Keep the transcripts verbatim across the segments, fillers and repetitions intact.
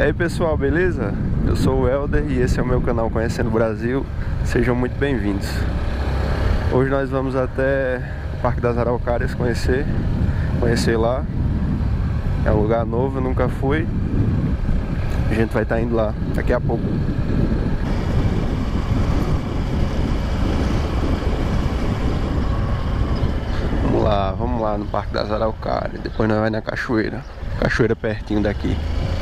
E aí pessoal, beleza? Eu sou o Helder e esse é o meu canal Conhecendo o Brasil. Sejam muito bem-vindos. Hoje nós vamos até o Parque das Araucárias conhecer, conhecer lá. É um lugar novo, eu nunca fui. A gente vai estar indo lá daqui a pouco. Vamos lá, vamos lá no Parque das Araucárias. Depois nós vamos na cachoeira. Cachoeira pertinho daqui.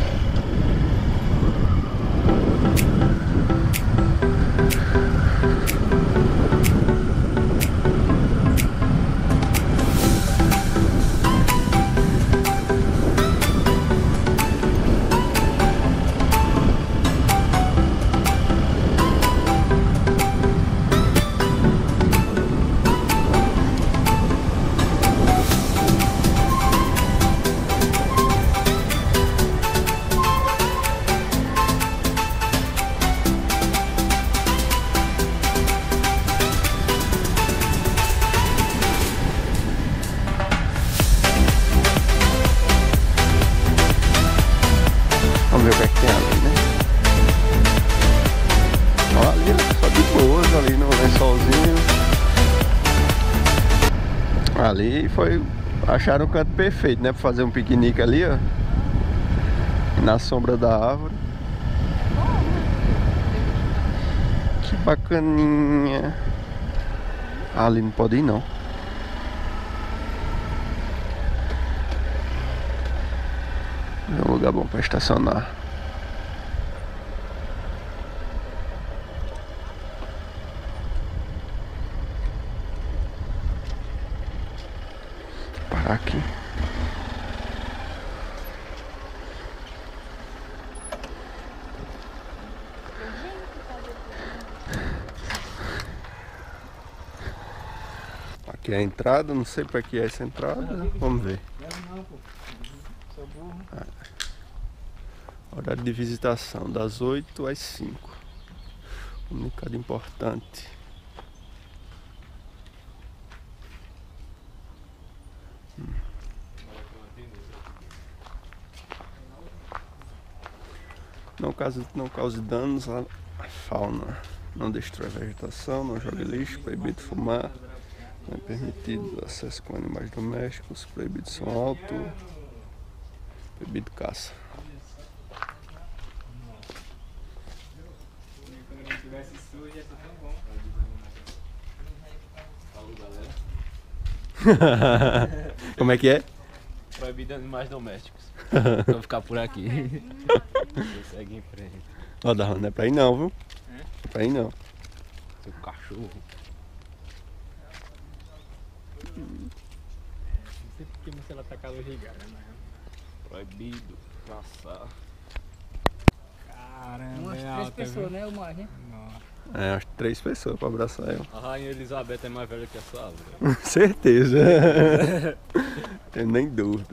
Vamos ver o que é que tem ali, né? Olha ali, só de boas ali no lençolzinho. Ali foi... acharam o canto perfeito, né? Pra fazer um piquenique ali, ó. Na sombra da árvore. Que bacaninha. Ali não pode ir, não. É um lugar bom para estacionar. Parar aqui. Aqui é a entrada, não sei para que é essa entrada. Vamos ver. Ah, horário de visitação das oito às cinco. Comunicado importante. Hum. Não cause, não cause danos à fauna. Não destrói a vegetação, não jogue lixo, proibido fumar. Não é permitido acesso com animais domésticos, proibido som alto. Proibido caça. Quando não tivesse sujo ia ser tão bom. Falou, galera. Como é que é? Proibido animais domésticos. Vou ficar por aqui. Você segue em frente. Ó, da não é pra ir não, viu? É? Não é pra ir não. Seu cachorro. Não sei porque você ela tá calorigada, né? Proibido caçar. Caramba, Umas é três alta, pessoas, viu? né? Uma, né? Nossa. É, umas três pessoas pra abraçar ela. A rainha Elizabeth é mais velha que a sua árvore. Certeza. Tenho nem dúvidas.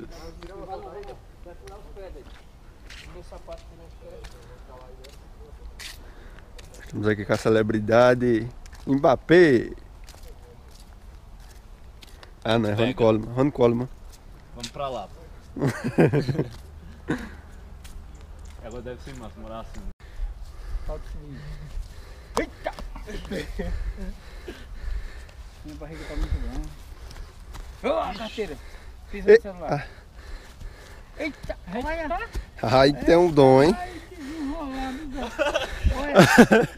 Estamos aqui com a celebridade Mbappé. Ah, não, é Ron Coleman. Ron Coleman. Vamos pra lá. Ela deve ser massa, morar assim. Eita! Minha barriga tá muito grande. Ô, a carteira! Fiz no E- celular. Eita! Olha! Aí tem um dom, hein? Ai, que enrolado, Zé. Olha!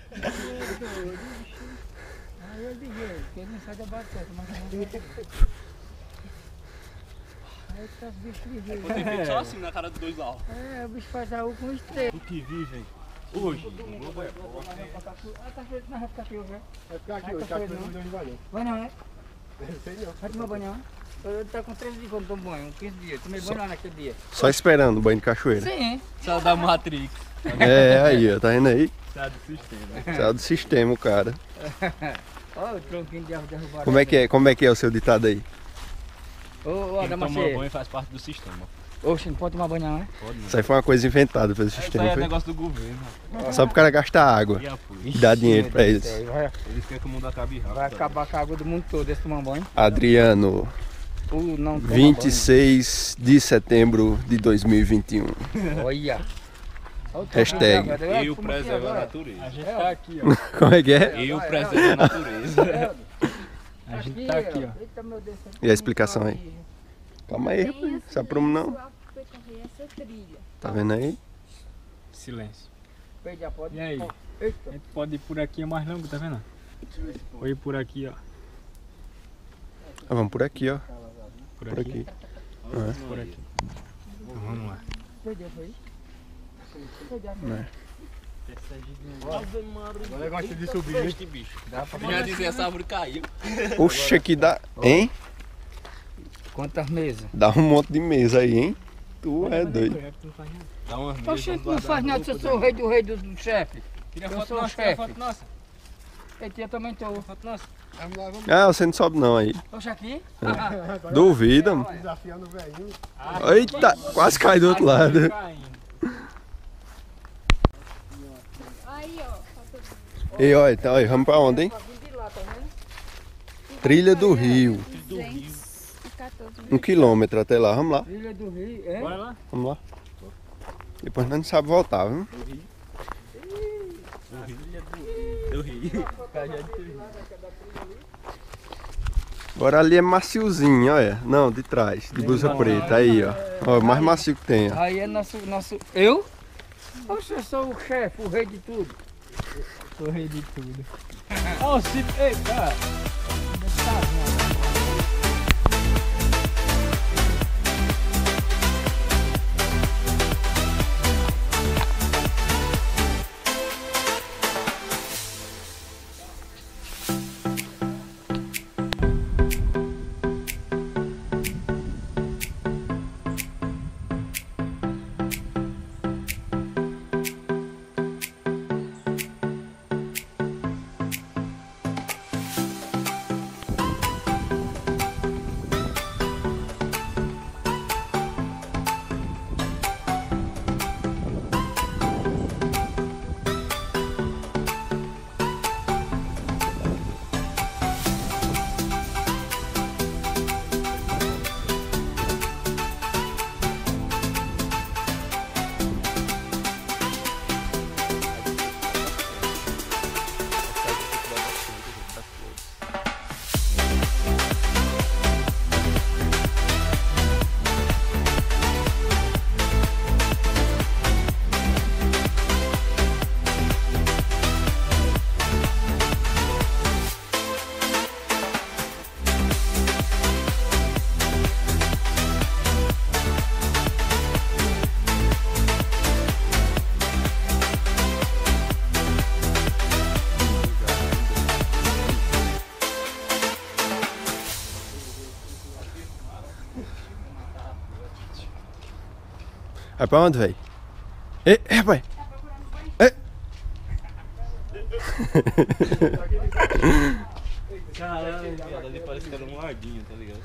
Aí eu liguei, porque ele não sai da batata, mas não. Aí tá os bichos ligeiros. Você fica só assim na cara dos dois lados. É, o bicho faz a U com os três. O que vivem hoje. A cachoeira não vai ficar aqui, velho. Vai ficar aqui Vai hoje, ficar cachoeira não. não vai não. Vai não, é? Sei não. Vai tomar banho, não? Eu tô com treze dias quando tomo banho, quinze dias. Tomei banho lá naquele dia. Só esperando o banho de cachoeira. Sim. Saiu da Matrix. É, aí, ó, tá vendo aí? Saiu do sistema. Saiu do sistema, o cara. Olha o tronquinho de árvore derrubado. Como é que é, como é que é o seu ditado aí? Ô, ô, Quem toma Adamacê. banho faz parte do sistema. Oxe, não pode tomar banho não, né? Pode não. Isso aí foi uma coisa inventada pelo Isso aí sistema, é foi? negócio do governo. rapaz. Só pro cara gastar água E apoio. e dar dinheiro pra eles. Vai, Eles querem que o mundo acabe rápido. vai acabar com a água do mundo todo esse tomar banho. Adriano, Ou não toma vinte e seis de setembro de dois mil e vinte e um. banho. Olha. Hashtag. Eu preservo a natureza. A gente tá aqui, ó. Como é que é? Eu preservo a natureza. A gente tá aqui, ó. Eita, meu Deus, E a explicação aí? Calma aí, rapaz. Se aprumo não. percorrer essa trilha. Tá vendo aí? Silêncio. Pode. E aí? A gente pode ir por aqui, é mais longo, tá vendo? Ou ir por aqui, ó. Ah, vamos por aqui, ó. Por Por aqui. aqui. Ah, Por aqui. Então vamos lá. Perdeu, foi? né? O negócio de subir este bicho. Eu já dizia, essa árvore caiu. Oxe, aqui dá. Hein? Quantas mesas? Dá um monte de mesa aí, hein? Tu é doido. Dá umas mesas. Oxe, não faz nada se eu sou o rei do rei do, do chefe. Tira Eu foto sou o nossa, tira chefe. foto nossa. Eita, eu também tô. Foto nossa. Ah, você não sobe não aí. Oxe, aqui? Duvida, mano. Desafiando o velhinho. Eita, quase cai do outro lado. Aí, ó. E olha, então, aí, vamos pra onde, hein? De lá, tá vendo? Trilha do Rio. duzentos e quatorze Um quilômetro até lá, vamos lá. Trilha do Rio, é? Bora lá. Vamos lá. Depois nós não sabemos voltar, viu? Eu ri. Agora ali é maciozinho, olha. Não, de trás, de blusa preta. Aí, ó. Ó, o mais macio que tem, ó. Aí é nosso, nosso... Eu? Oxe, eu sou o chefe, o rei de tudo. Sou rei de tudo. Ó, o Cid. Ei, cara. Vai pra onde, velho? Ei, ei, rapaz! Ei! Caralho, viado, ali parece que era um laguinho, tá ligado?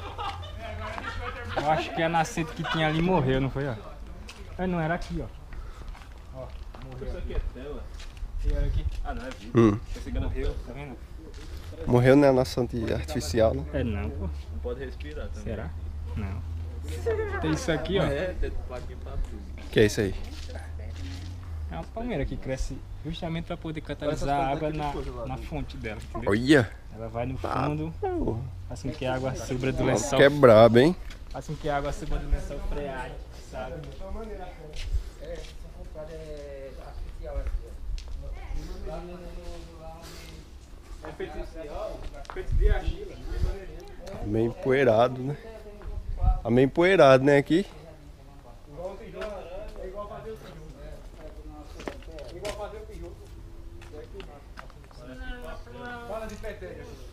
Eu acho que a nascente que tinha ali morreu, não foi, ó? É, não, era aqui, ó. Ó, morreu. Isso aqui é tela. E olha aqui. Ah, não é vídeo. Hum. Esse aqui morreu, tá vendo? Morreu, né? Nossa artificial, né? É não, pô. Não pode respirar também. Será? Não. Tem isso aqui, ó. É, tem plaquinha pra tudo. Que é isso aí? É uma palmeira que cresce justamente para poder catalisar a água na, na fonte dela, entendeu? Olha! Ela vai no fundo, Porra. faz com que a água suba do lençol, Que é brabo, hein? faz com que a água suba do lençol freático, sabe? É feito, feito de argila. Tá meio empoeirado, né? Tá meio empoeirado, né? Aqui. É igual fazer o tiju. É igual fazer o tiju. Fala de peteca.